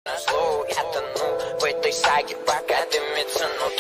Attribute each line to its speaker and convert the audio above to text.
Speaker 1: Зло, я тону в этой саге, пока дымится, но